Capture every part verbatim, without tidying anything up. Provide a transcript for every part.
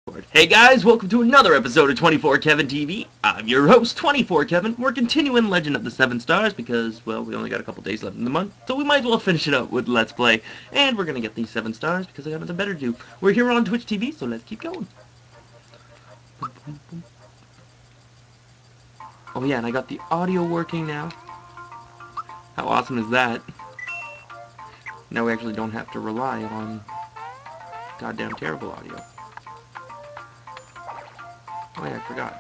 Hey guys, welcome to another episode of twenty-four Kevin T V. I'm your host, twenty-four Kevin. We're continuing Legend of the Seven Stars because, well, we only got a couple days left in the month, so we might as well finish it up with Let's Play. And we're gonna get these seven stars because I got nothing better to do. We're here on Twitch T V, so let's keep going. Oh yeah, and I got the audio working now. How awesome is that? Now we actually don't have to rely on goddamn terrible audio. Oh yeah, I forgot.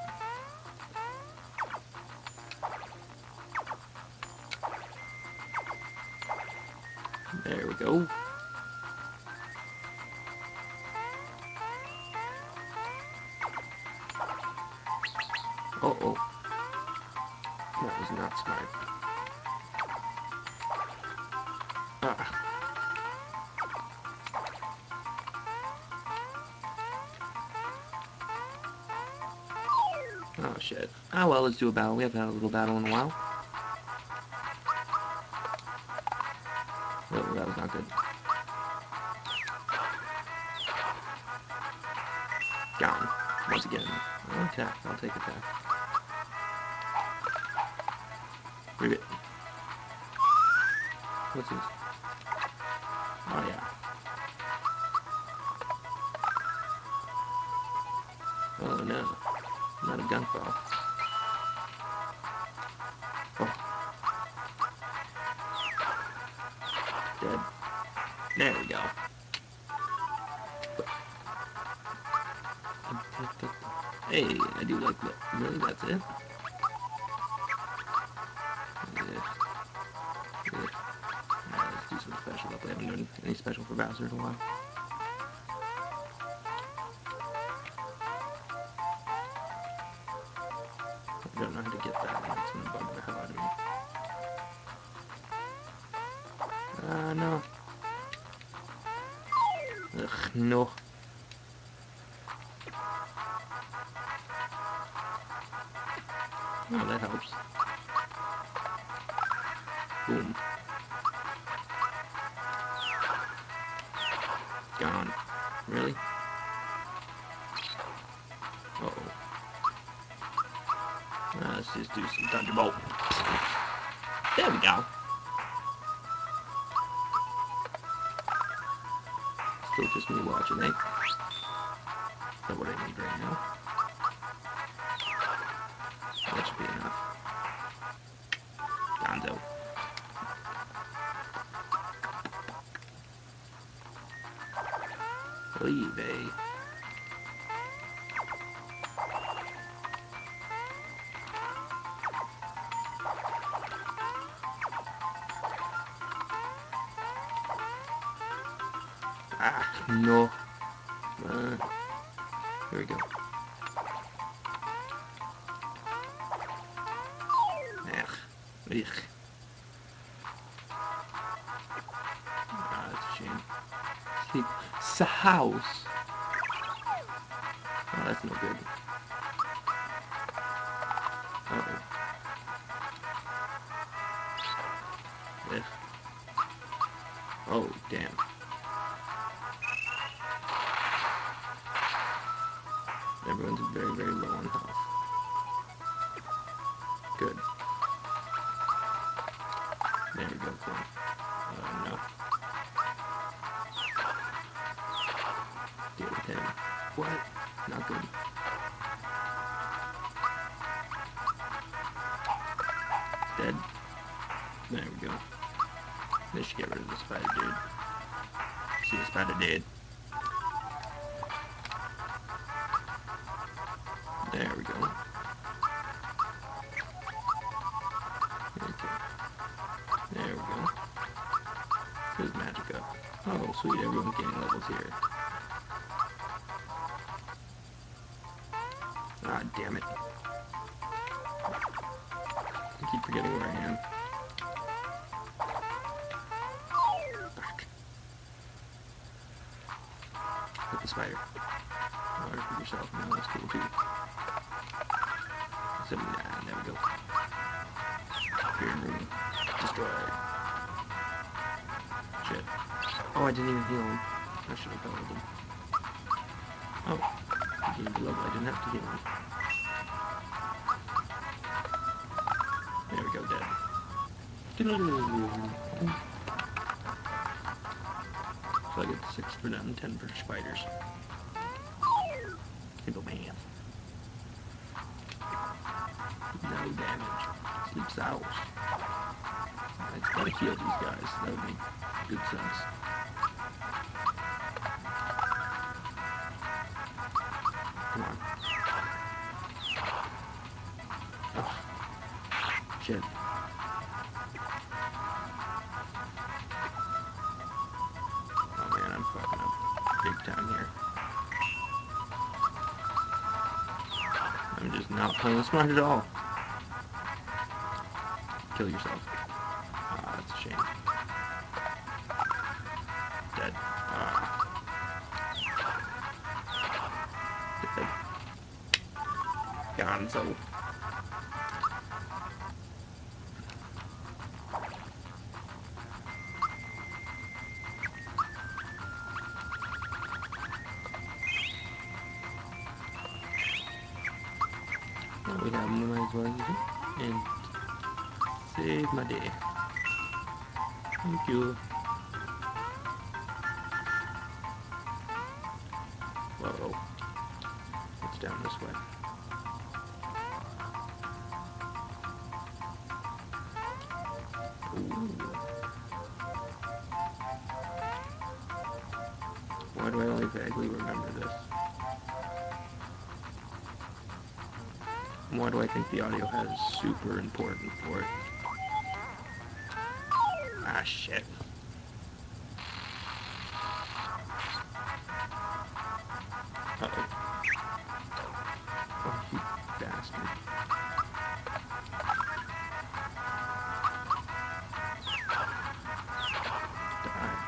There we go. Uh-oh. That was not smart. Ah. Oh shit. Ah well, let's do a battle. We haven't had a little battle in a while. Oh, that was not good. Gone. Once again. Attack. I'll take attack. Rivet. What's this? Oh yeah. Oh no. Not a gunfall. Oh. Dead. There we go. Hey, I do like that. Really, that's it? Yeah. Yeah. Alright, let's do some special up. I haven't done any special for Bowser in a while. I don't know how to get that, and that's gonna bug the hell out of me. Ah, uh, no. Ugh, no. Oh, that helps. Boom. Gone. Really? Uh-oh. Uh, let's just do some Thunderbolt. There we go. Still just me watching, eh? Is that what I need right now? That should be enough. Gonzo. Leave, eh? Ah, no. Uh, here we go. Ugh. Ugh. Ah, that's a shame. See, it's a house. Oh, that's no good. Uh-oh. Ugh. Oh, damn. Everyone's very, very low on health. Good. There we go, cool. Uh, no. Deal with him. What? Not good. Dead. There we go. This should get rid of the spider dude. See, the spider dead. There we go. Okay. There we go. His magic up. Oh, sweet, everyone's gaining levels here. Ah, damn it. I keep forgetting where I am. Fuck. Hit the spider. Oh, hit yourself. No, that's cool too. So, nah, there we go. Green room. Destroy. Shit. Oh, I didn't even heal him. I should have healed him. Oh. Gained a level I didn't have to gain. There we go, dead. So I get six for them, ten for spiders. Single man. No damage. Sleeps owls. I gotta heal these guys. That would make good sense. Come on. Ugh. Shit. Oh man, I'm fucking up big time here. I'm just not playing smart at all. Kill yourself. Ah, that's a shame. Dead. Ah. Dead. Gonzo. Well, we have them, we might as well use it. And save my day. Thank you. Whoa. It's down this way. Ooh. Why do I only vaguely remember this? Why do I think the audio has super important for it? Ah, shit. Uh-oh. Oh, you bastard. Die.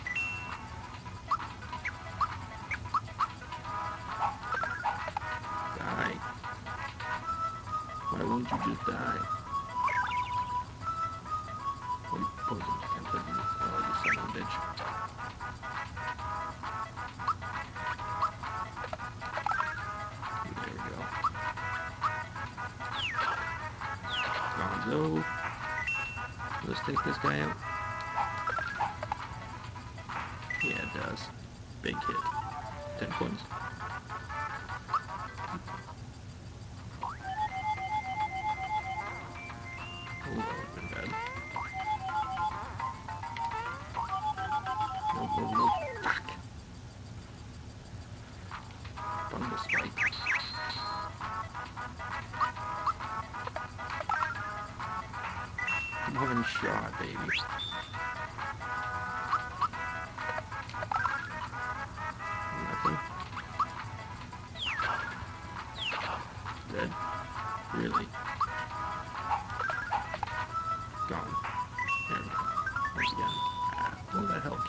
Die. Why won't you just die? Oh, you poisoned. Can't poison me. Oh, you son of a bitch. There we go. Gonzo. Let's take this guy out. Yeah, it does. Big hit. Ten coins. Oh, that would have been bad. Nope, nope, nope. Fuck. Fungus spike. One shot, baby. Nothing. Dead. Really? Gone. There we go. Once again. Ah, well, that helps.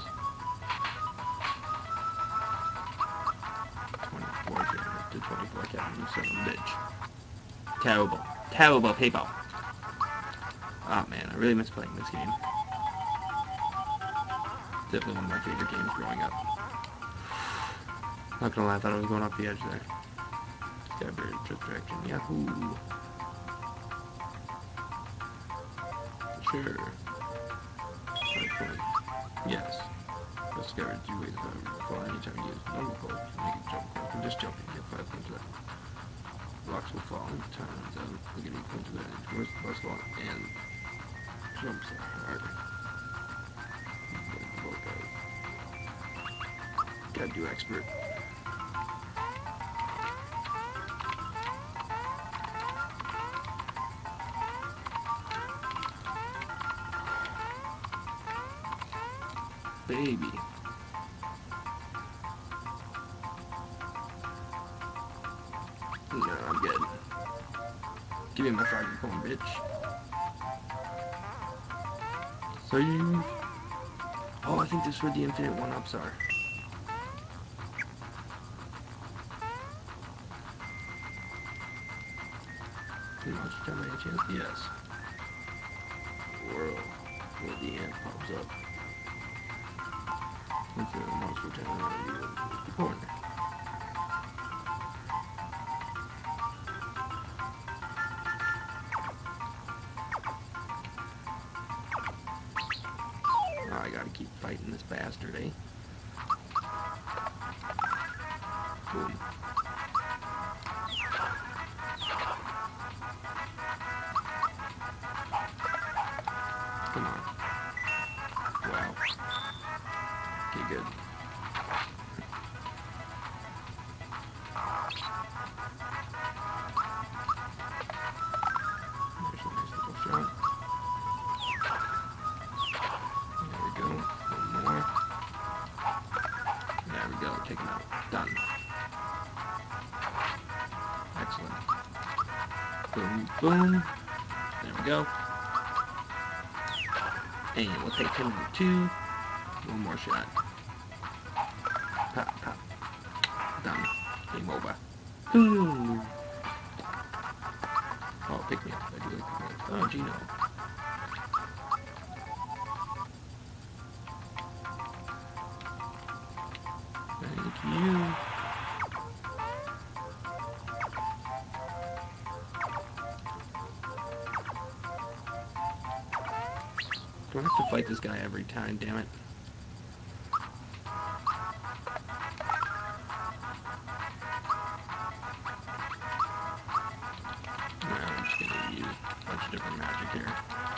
twenty-four damage to twenty-four Kevin, you son of a bitch. Terrible. Terrible people. Ah, oh, man, I really miss playing this game. Definitely one of my favorite games growing up. Not gonna lie, I thought I was going off the edge there. Skybird, just direction. Yahoo! Sure. five twenty. Yes. The Skybird two ways of fall anytime you use normal hold to make it jump quick. And just jumping, get five points of that. Blocks will fall and time runs out. You'll get eight points of that. Worst blocks fall and jumps are hard. Gotta do expert. Baby. No, I'm good. Give me my froggy coin, bitch. So you... Oh, I think this is where the infinite one-ups are. Monster time by any chance? Yes. World. Where the ant pops up. Infinite monster time. The corner. fighting this bastard, eh? Boom. Come on. Wow. Okay, good. There's a nice little shot. There we go. One more. There we go. Take him out. Done. Excellent. Boom, boom. There we go. And we'll take him out too. One more shot. Pop, pop. Done. Game over. Ooh. Oh, pick me up. I do like pick me up. Oh, Gino. Thank you. Do I have to fight this guy every time? Damn it. No, I'm just gonna use a bunch of different magic here.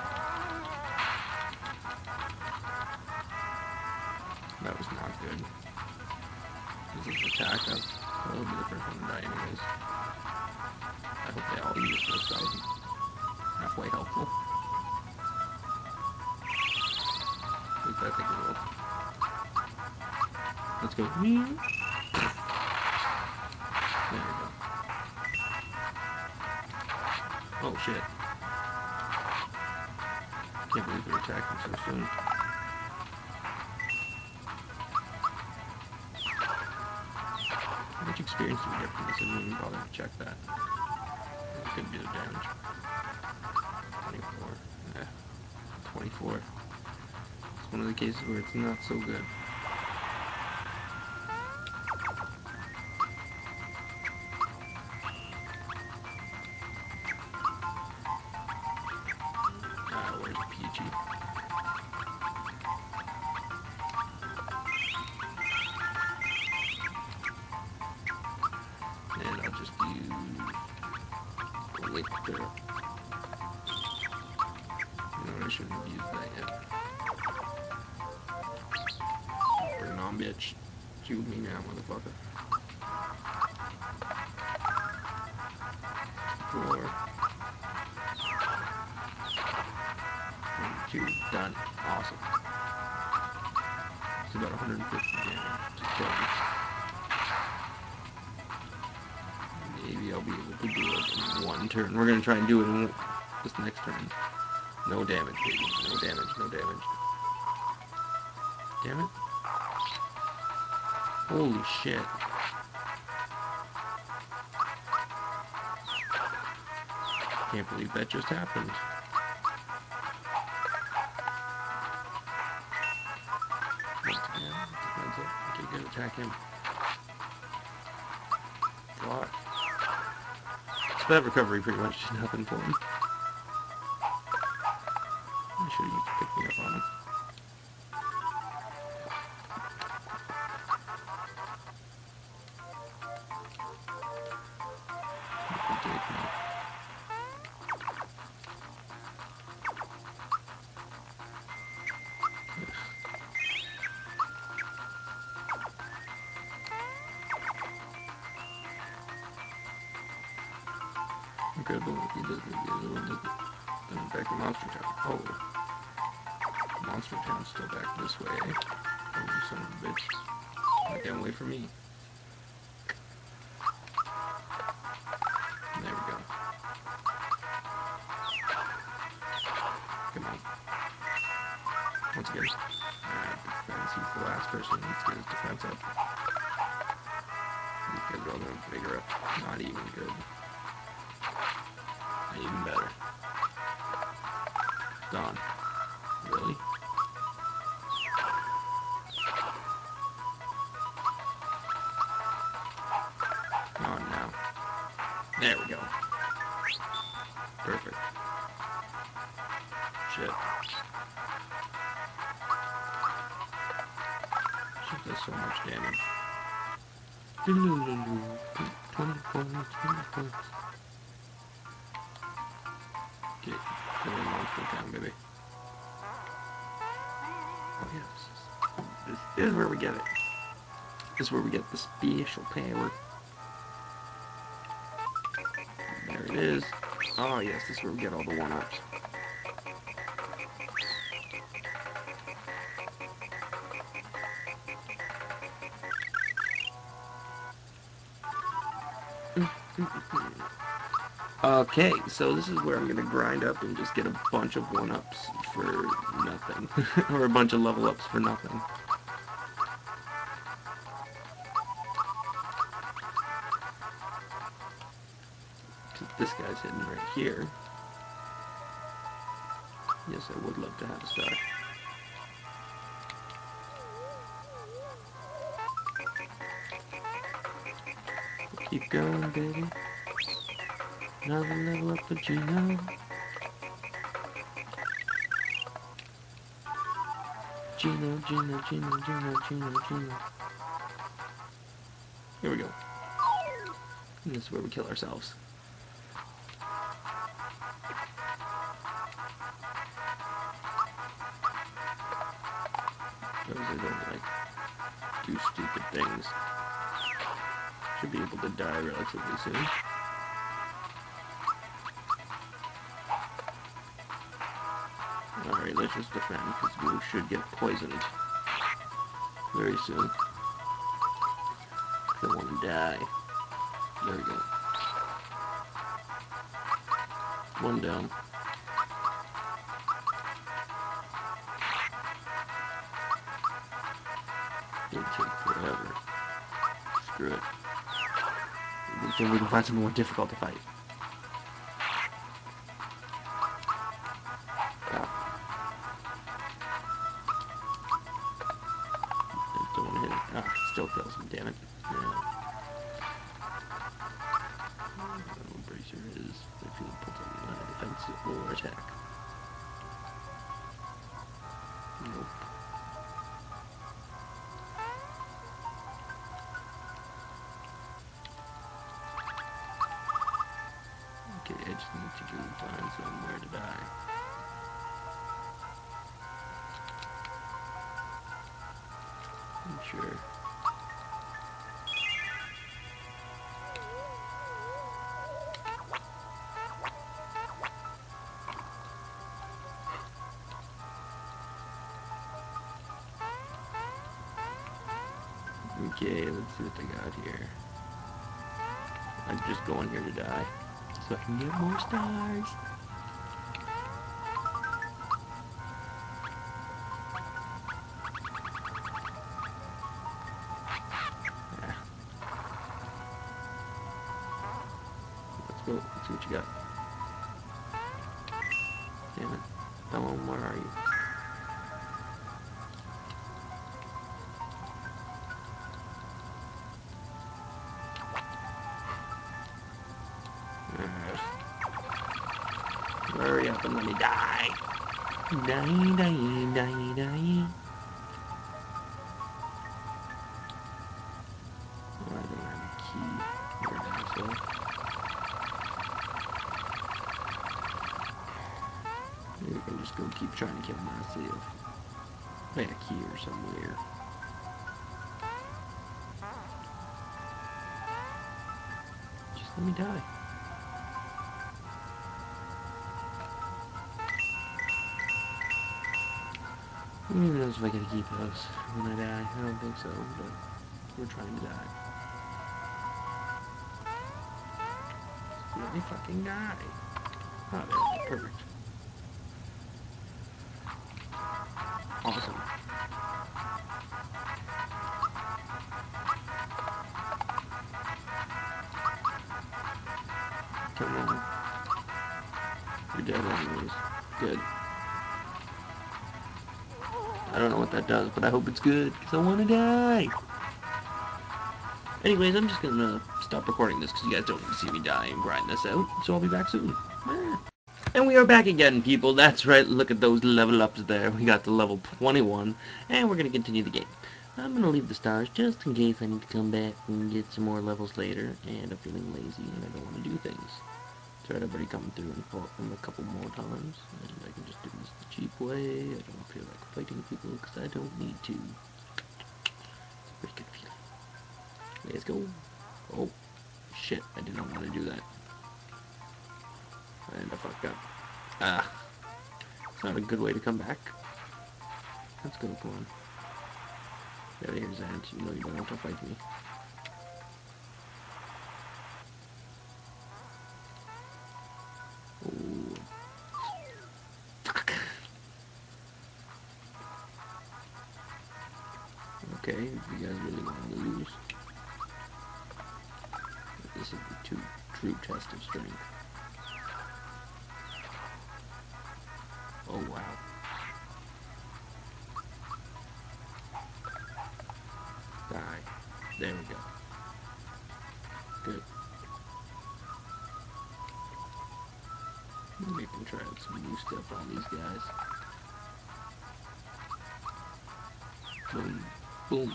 That was not good. This is attack. I'll, I'll be the first one to die anyways. I hope they all use those spells. Halfway helpful. At least I think it will. Let's go. There we go. Oh shit. Can't believe they're attacking so soon. How much experience do we get from this? I didn't even bother to check that. This could be the damage. twenty-four. Eh. twenty-four. It's one of the cases where it's not so good. Ah, where's Peachy? And I'll just use Lictor. You know, I shouldn't have used that yet. Bring it on, bitch. Shoot me now, motherfucker. Four. One, two, done. Awesome. It's about one hundred fifty damage to kill me. Maybe I'll be able to do it in one turn. We're gonna try and do it in this next turn. No damage, baby. No damage, no damage. Damn it. Holy shit. Can't believe that just happened. Once again, defensive. Okay, good. Attack him. Fuck. So that recovery pretty much did nothing for him. I should have used to pick me up on him. If he gave me. Okay, but if he does maybe a little bit. Then back to Monster Town. Oh. Monster Town's still back this way, eh? Oh, you son of a bitch. That got away from me. There we go. Come on. Once again. Alright, defense. He's the last person who needs to get his defense up. These guys are all going to figure up. Not even good. Even better. Gone. Really? Come on now. There we go. Perfect. Shit. so much damage. twenty points, twenty points. Okay, come on, monster town, baby. Oh yeah, this is, this is where we get it. This is where we get the special power. There it is. Oh yes, this is where we get all the one-ups. Okay, so this is where I'm going to grind up and just get a bunch of one-ups for nothing. Or a bunch of level-ups for nothing. This guy's hidden right here. Yes, I would love to have a star. Keep going, baby. Another level up for Gino. Gino, Gino, Gino, Gino, Gino, Gino. Here we go. And this is where we kill ourselves. Those that don't like do stupid things should be able to die relatively soon. Alright, let's just defend, because we should get poisoned very soon. Because I want to die. There we go. One down. It'll take forever. Screw it. Then we can find something more difficult to fight. Ah. I don't want to hit it. Ah, still kills him, damn it. Yeah. I don't know what Bracer is. I feel it puts on uh, defensive or attack. Nope. Okay, I just need to go find somewhere to die. I'm sure. Okay, let's see what they got here. I'm just going here to die, so I can get more stars. Yeah. Let's go. Let's see what you got. Damn it. Come on, where are you? Uh, hurry up and let me die. Die, die, die, die. Oh, I don't have a key. You're an asshole. Maybe we can just go keep trying to kill myself. Back here somewhere. Just let me die. Who even knows if I get to keep those when I die? I don't think so, but we're trying to die. Let me fucking die. Oh, there we go. Perfect. Awesome. Come on. You're dead anyways. Good. I don't know what that does, but I hope it's good, because I want to die. Anyways, I'm just going to stop recording this, because you guys don't need to see me die and grind this out, so I'll be back soon. And we are back again, people. That's right, look at those level ups there. We got to level twenty-one, and we're going to continue the game. I'm gonna leave the stars just in case I need to come back and get some more levels later, and I'm feeling lazy and I don't want to do things. So I've already come through and fought them a couple more times, and I can just do this the cheap way. I don't feel like fighting people because I don't need to. It's a pretty good feeling. Let's go. Oh, shit, I did not want to do that. And I fucked up. Ah, it's not a good way to come back. Let's go, come on. Get out of here, Zant. You know you don't want to fight me. Oh, fuck. Okay, you guys really want to lose. This is a true, true test of strength. Oh, wow. Die. There we go. Good. Maybe I can try out some new stuff on these guys. Boom. Boom.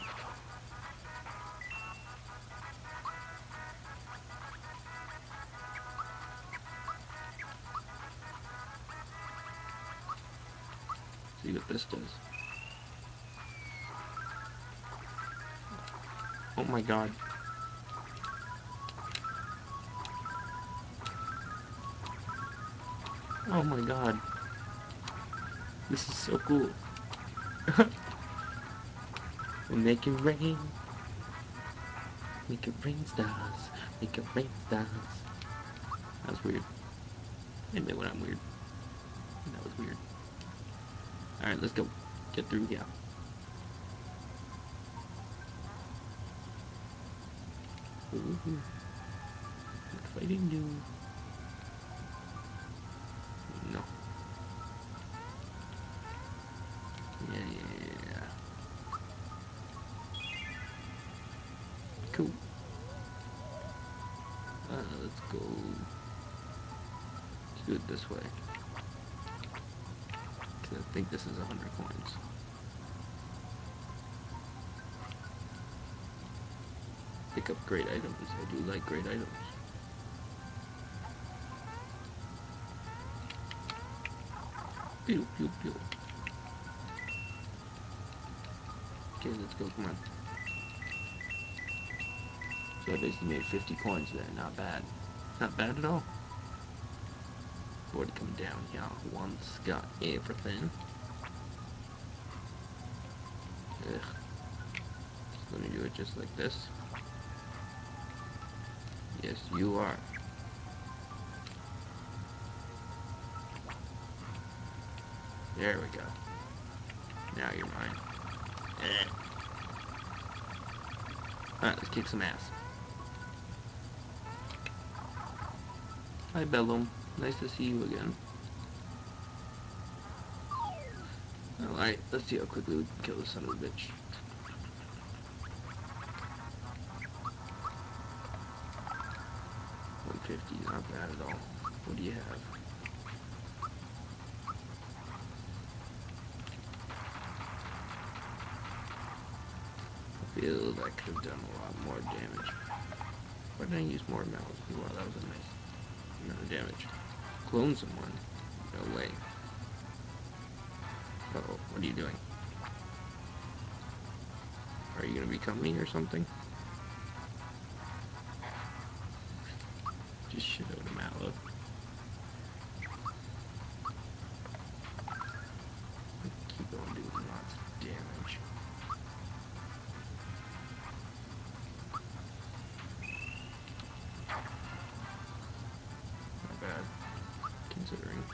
See what this does. Oh my god. Oh my god. This is so cool. We'll make it rain. Make it rain stars. Make it rain stars. That was weird. Admit when I'm weird. That was weird. Alright, let's go. Get through here. Ooh. What fighting do? No. Yeah, yeah, yeah. Cool. Uh, let's go. Let's do it this way. Cause I think this is a hundred coins. Pick up great items. I do like great items. Pew, pew, pew. Okay, let's go. Come on. So I basically made fifty coins there. Not bad. Not bad at all. Already coming down here. Once got everything. Ugh. So let me do it just like this. Yes, you are. There we go. Now you're mine. Eh. Alright, let's kick some ass. Hi, Bellum. Nice to see you again. Alright, let's see how quickly we can kill this son of a bitch. one fifty, not bad at all. What do you have? I feel that could have done a lot more damage. Why didn't I use more malice? Wow, that was a nice amount of damage. Clone someone? No way. Uh-oh, what are you doing? Are you gonna become me or something? Just shit out of Mallow. Keep on doing lots of damage. Not bad, considering.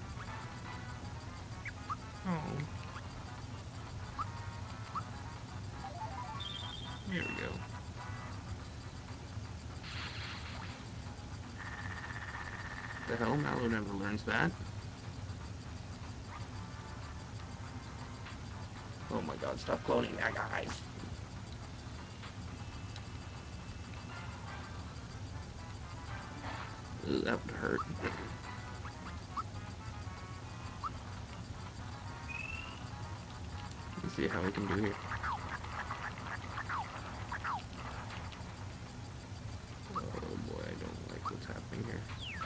Oh. There we go. The hell? Mallow never learns that. Oh my god, stop cloning that, guys. Ooh, that would hurt. Let's see how we can do here. in here.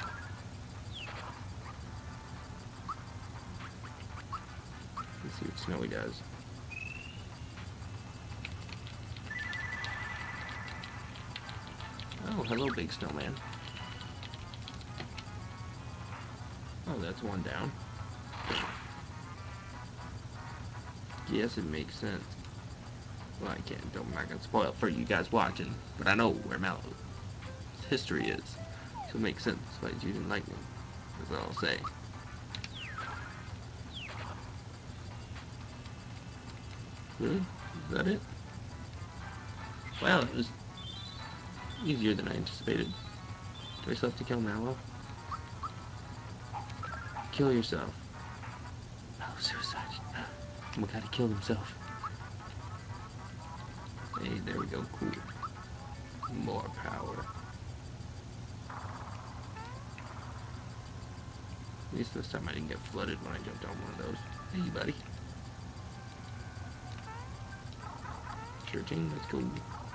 Let's see what Snowy does. Oh, hello, big snowman. Oh, that's one down. Yes, it makes sense. Well, I can't. I'm not gonna spoil it for you guys watching, but I know where Mallow's history is, so it makes sense why you didn't like me. That's all I'll say. Really? Is that it? Wow, it was easier than I anticipated. Do I still have to kill Mallow? Kill yourself. Mallow suicide. Oh my god, he killed himself. Hey, there we go. Cool. More power. At least this time I didn't get flooded when I jumped on one of those. Hey, buddy. Sure thing, let's go.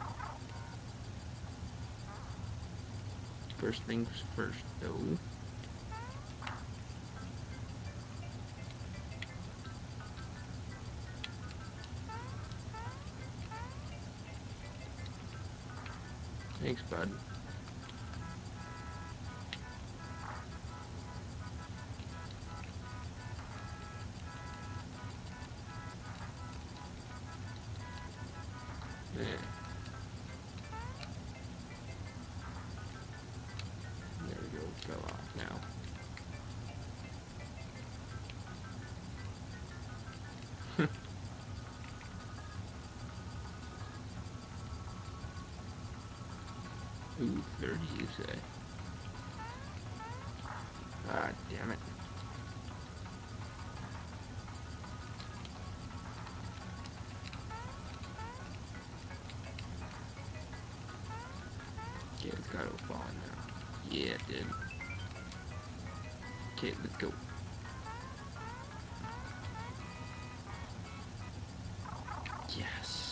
First things first, though. Thanks, bud. Yeah. There we go. Fell off now. Ooh, thirty you say? Ah, damn it. Okay, it's gotta have fallen now. Yeah, it did. Okay, let's go. Yes.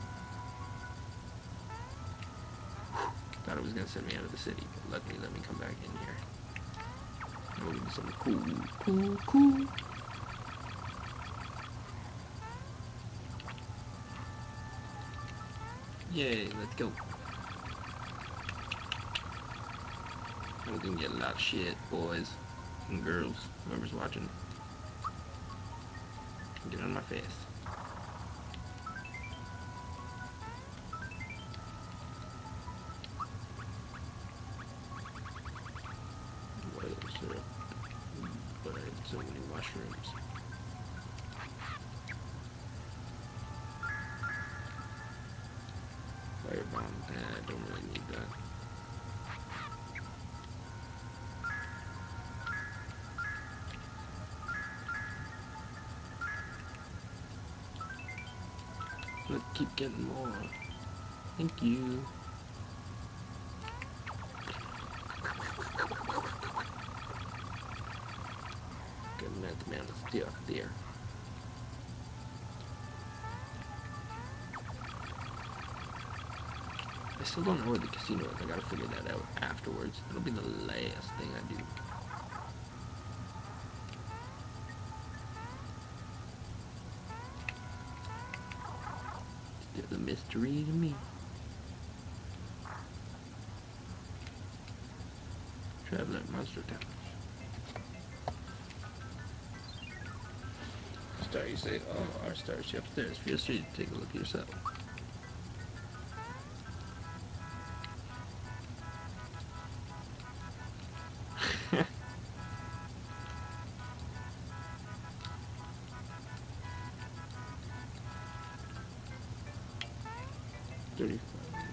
Thought it was gonna send me out of the city, but luckily let me come back in here. And we'll do something cool, cool, cool. Yay, let's go. And we're gonna get a lot of shit, boys and girls, whoever's watching. Get on my face. Royal syrup. But I had so many mushrooms. Firebomb. Eh, I don't really need that. Let's keep getting more. Thank you. Good minutes, man. Let's stay off there. I still don't know where the casino is. I gotta figure that out afterwards. It'll be the last thing I do. Still a mystery to me. Traveler at Monster Town. Star, you say, oh, our star is upstairs. Feel free to take a look yourself. thirty-five.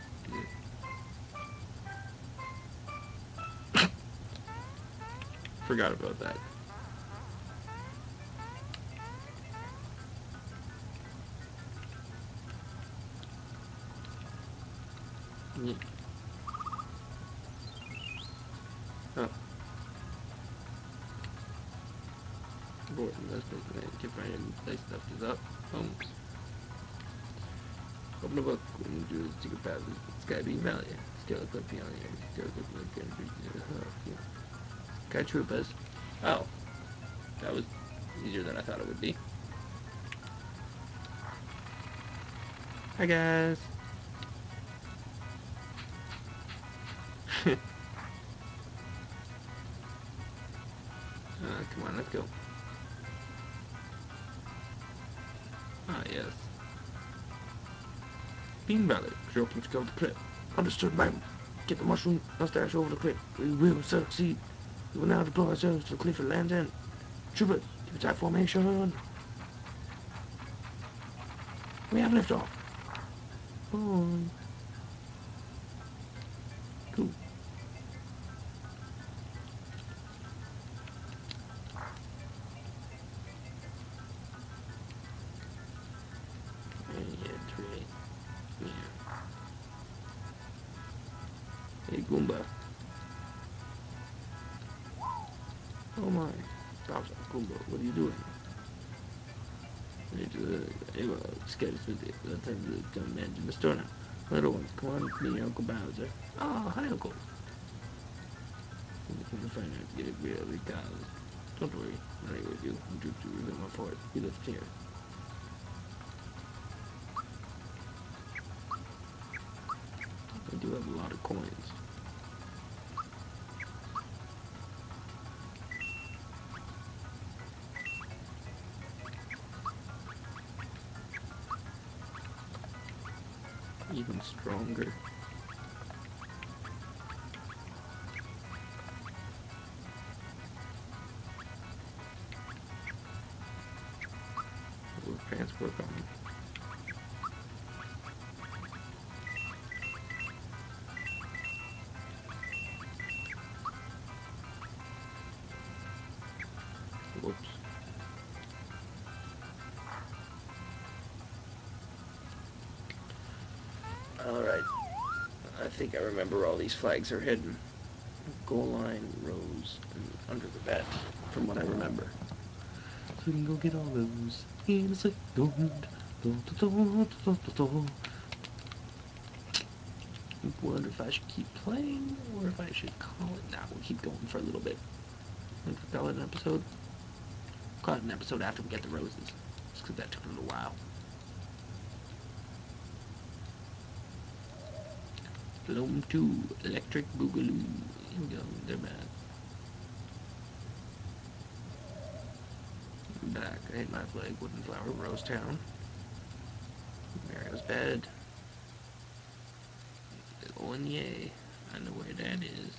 Yeah. Forgot about that. Yeah. Oh. Board investment. I can find any place stuff is up. Boom. Open a book. When you do the secret path, it's gotta be Valley. Got Troopas. Oh, that was easier than I thought it would be. Hi guys. uh, come on, let's go. Ah, yes. Bean Valley, drop and scout the cliff. Understood, ma'am. Get the mushroom mustache over the cliff. We will succeed. We will now deploy ourselves to the cliff and land in. Troopers, keep attack formation. We have liftoff. Bye. Cool. Yeah, three. Yeah. Hey, Goomba. Oh my. Bowser, Goomba, what are you doing? Anyway, scared of it. Let's have the gun man in the store now. Little ones, come on with me, Uncle Bowser. Oh, hi, Uncle. I'm going to find out, get it really, cause. Don't worry, I'm right with you. I'm due to reveal my fort. We live here. I do have a lot of coins. Even stronger. Will transport on. Whoops. Alright. I think I remember all these flags are hidden. Goal line, rows, and under the vet, from what I remember. So we can go get all those in a second. I wonder if I should keep playing or if I should call it. Now we'll keep going for a little bit. And call it an episode. Call it an episode after we get the roses. Just because that took a little while. Bloom two, Electric Boogaloo. Here we go, they're back. I'm back. I hate my flag, Wooden Flower, Rose Town. Mario's bed. Oh, and yay. I know where that is.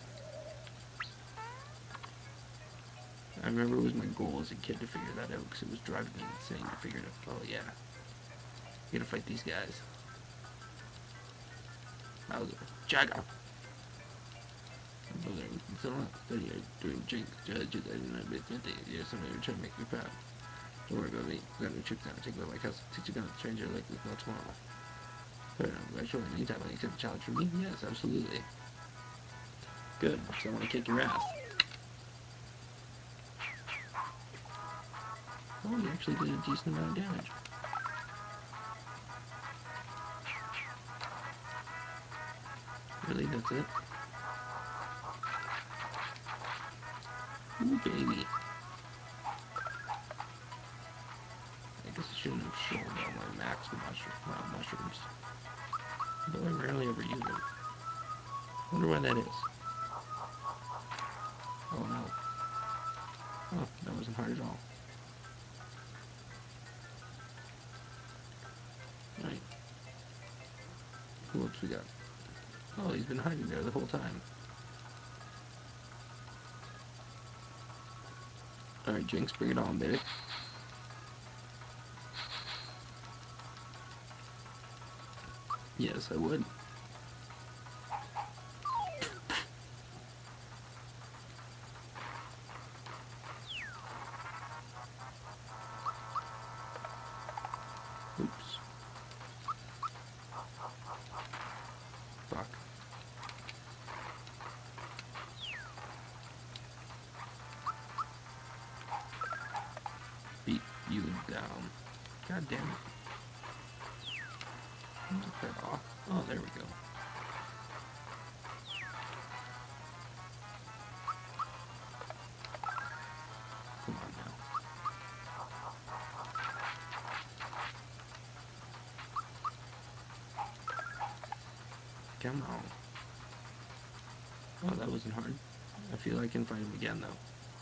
I remember it was my goal as a kid to figure that out because it was driving me insane to figure it out. Oh, yeah. You gotta fight these guys. Bowser. Jagger. Bowser, so long. Study are doing Jinx. Judges, I did not miss nothing. Yeah, somebody would try to make me proud. Don't worry about me. I got new tricks now. Take over my house. Teach you gun a stranger like this no tomorrow. Fair enough. I surely meantime I accept the challenge from me. Yes, absolutely. Good. So I want to kick your ass. Oh, you actually did a decent amount of damage. Really, that's it? Ooh, baby. I guess I shouldn't have sold all my max mushroom, wild mushrooms. Though I rarely ever use them. Wonder why that is. Oh no. Oh, that wasn't hard at all. Right. Who else we got? Oh, he's been hiding there the whole time. Alright, Jinx, bring it on, baby. Yes, I would. Oops. Fuck. Beat you down. God damn it. Knock that off. Oh, there we go. Come on. Oh, that wasn't hard. I feel I can fight him again, though.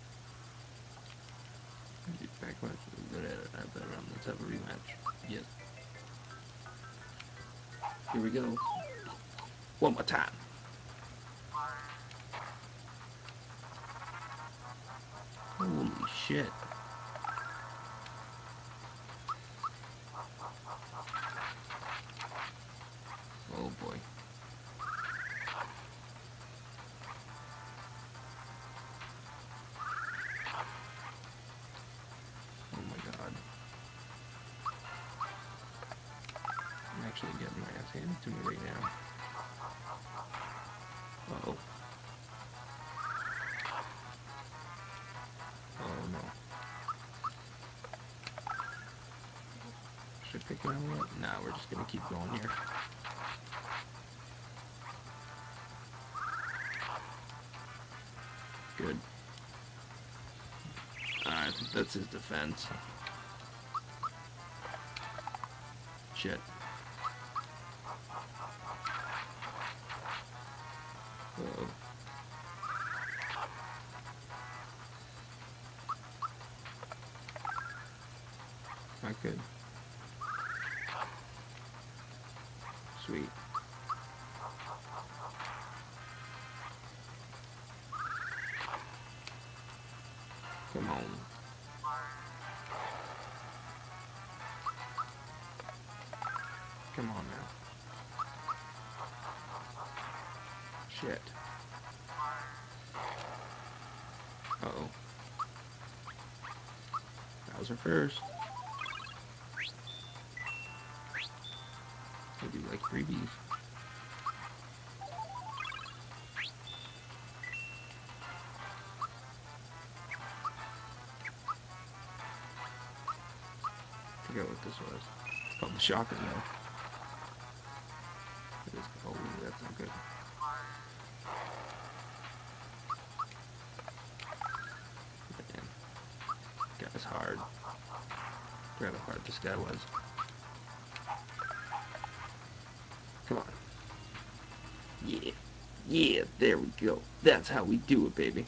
Back much. Good at it. I've been around. Let's have a rematch. Yes. Here we go. One more time. Holy shit. Oh boy. Oh my god. I'm actually getting my ass handed to me right now. Uh-oh. Oh no. Should I pick it up? Nah, we're just gonna keep going here. Good. Uh, I think that's his defense. Shit. Uh-oh. Not good. Sweet. Come on. Come on now. Shit. Uh-oh. That was our first. It'll be like freebies. I forget what this was. It's called the Shocker, though. It is. Oh, that's not good. Man. That was hard. Forgot how hard this guy was. Come on. Yeah. Yeah, there we go. That's how we do it, baby.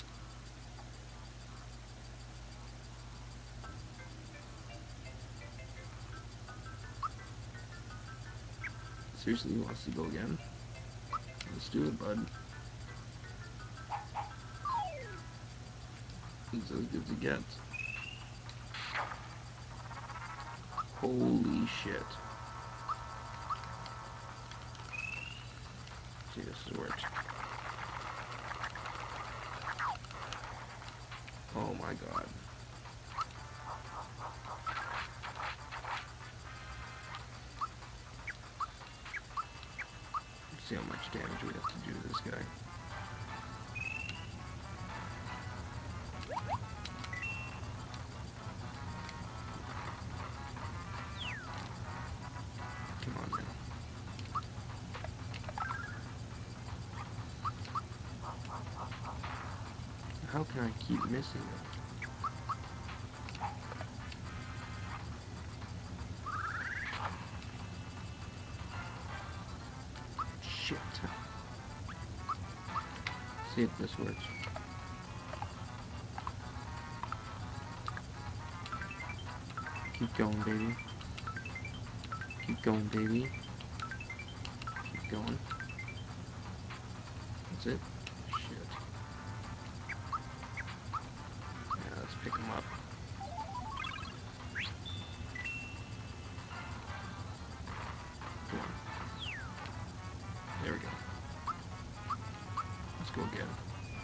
Seriously, he wants to go again? Let's do it, bud. He's as good as it gets. Holy shit. See, this is works. Oh my god. Let's see how much damage we have to do to this guy. Come on now. How can I keep missing him? Shit. See if this works. Keep going, baby. Keep going, baby. Keep going. That's it. Shit. Yeah, let's pick him up. Come on. There we go. Let's go again.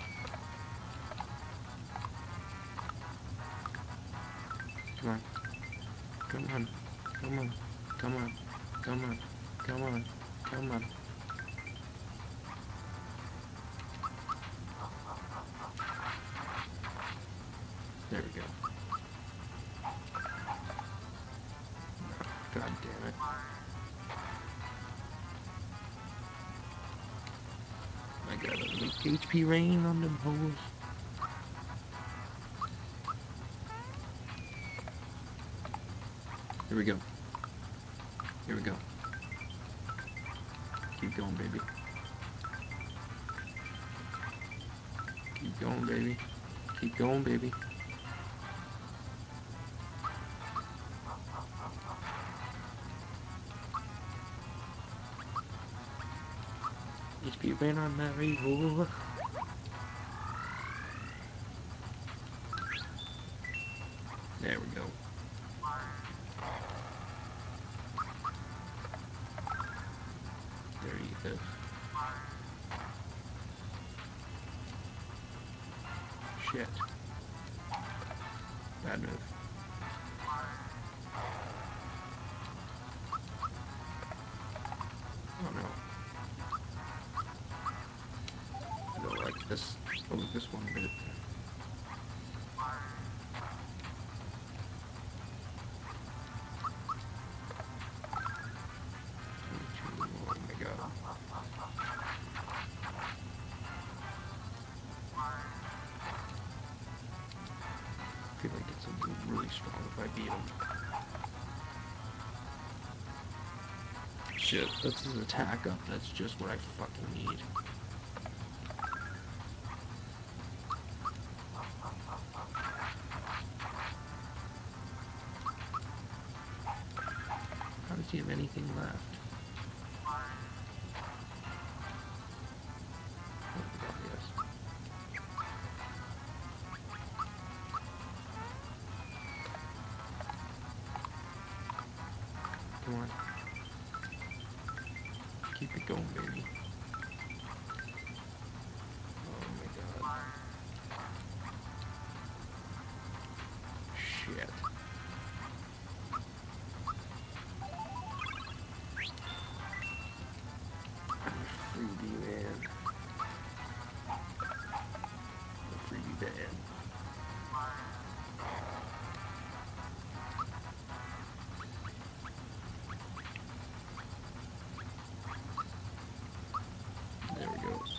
Come on. Come on. Come on. Come on. Come on. Come on. Come on. There we go. God damn it. I gotta make H P rain on them hoes. Here we go. Here we go. Keep going, baby. Keep going, baby. Keep going, baby. It's been on Mary War. There we go. There you go. Shit. Bad move. Oh no. I don't like this. I like this one bit. Oh my god. I feel like it's something really strong if I beat him. Shit, that's his attack up. That's just what I fucking need. How does he have anything left? Oh my god, yes. Come on. Keep it going, baby. Oh my god. Shit. Freebie, man. The freebie bad. There we go.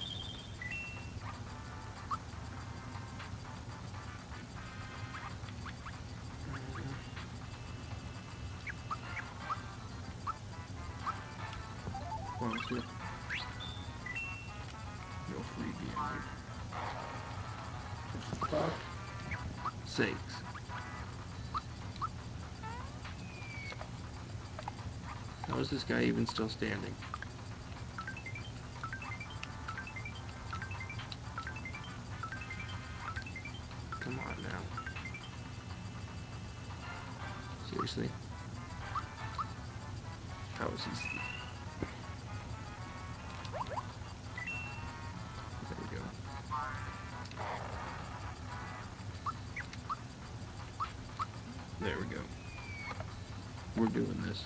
Come on, let's do it. No freebie, I mean. For fuck sakes. How is this guy even still standing? Come on now. Seriously? How is he? There we go. There we go. We're doing this.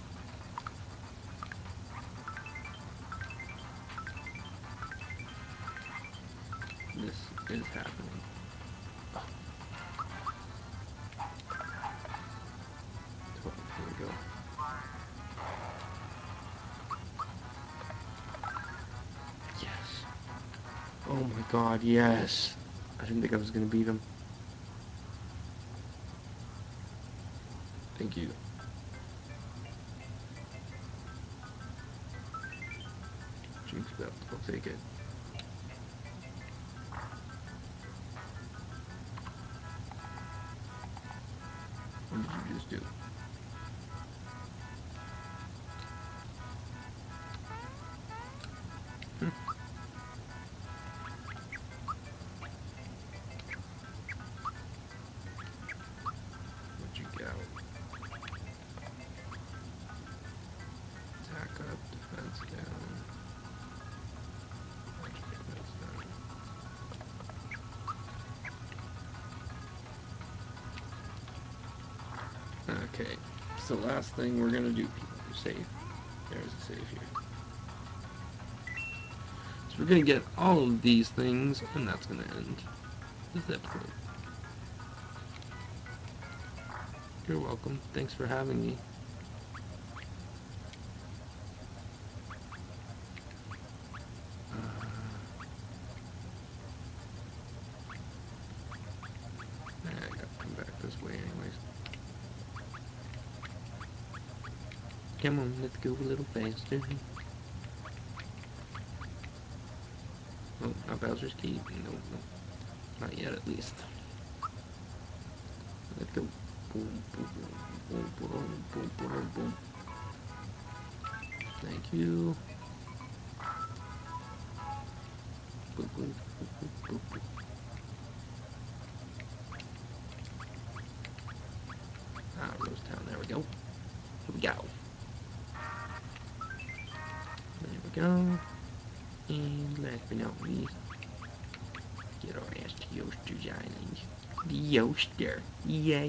This is happening. Oh. Oh, here we go. Yes. Oh my god, yes. I didn't think I was gonna beat him. Thank you. Jinx belt, I'll take it. What did you just do? Hmm. What you got? Attack up, defense down. Magic defense down. Okay, so last thing we're gonna do, people. Save. There's a save here. So we're gonna get all of these things, and that's gonna end this episode. You're welcome. Thanks for having me. Uh, I gotta come back this way anyways. Come on, let's go a little faster. Oh, not Bowser's Key. No, no. Not yet, at least. Let's go. Boom, boom, boom, boom, boom, boom, boom. Thank you. Boom, boom, boom, boom, boom, boom. Ah, Rose Town. There we go. Here we go. There we go. And last but not least, get our ass to Yoster's Island. The Yoster. Yeah.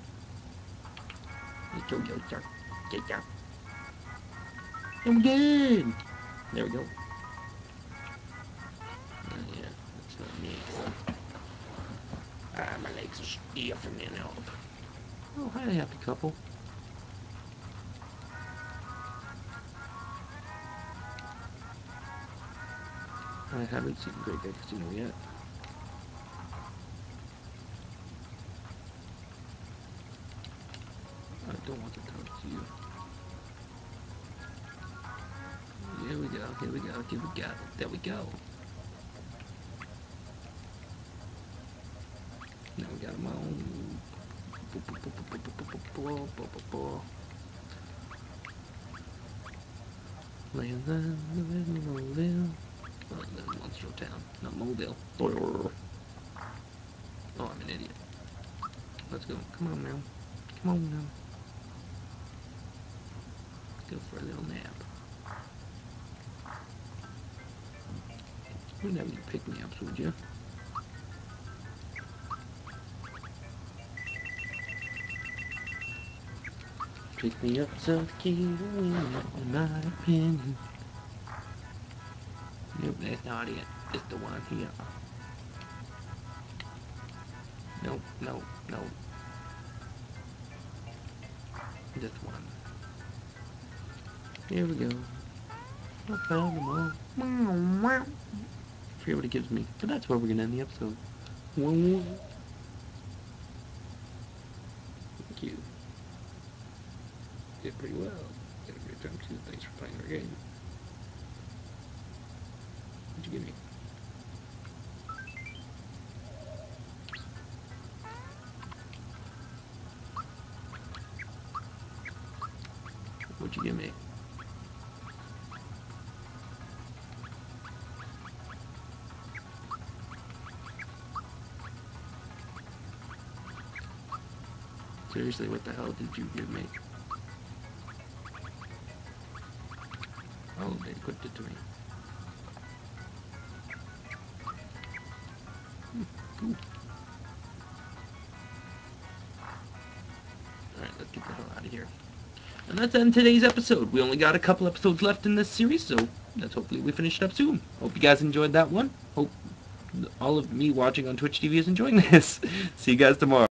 Let's go, Yoster. Get ya. And we're good. There we go. Oh, yeah, that's not me. Ah, my legs are stiff from then up. Oh, hi, happy couple. I haven't seen Great Dead Casino yet. I don't want to talk to you. Here we go, here we go, here we go. There we go. Now we got them on. Land in Mobile. Oh, the Monstro Town, not Mobile. Oh, I'm an idiot. Let's go. Come on now. Come on now. Let's go for a little nap. Wouldn't have any pick-me-ups, would you? Pick-me-ups are the key to winning, in my opinion. Nope, that's not it. It's the one here. Nope, nope, nope. This one. Here we go. I found them all. I forget what it gives me, but that's where we're gonna end the episode. Thank you. Did pretty well. Did a great job too. Thanks for playing our game. What'd you give me? What'd you give me? Seriously, what the hell did you give me? Oh, they equipped it to me. Hmm, cool. Alright, let's get the hell out of here. And that's end today's episode. We only got a couple episodes left in this series, so let's hopefully we finish it up soon. Hope you guys enjoyed that one. Hope all of me watching on Twitch T V is enjoying this. See you guys tomorrow.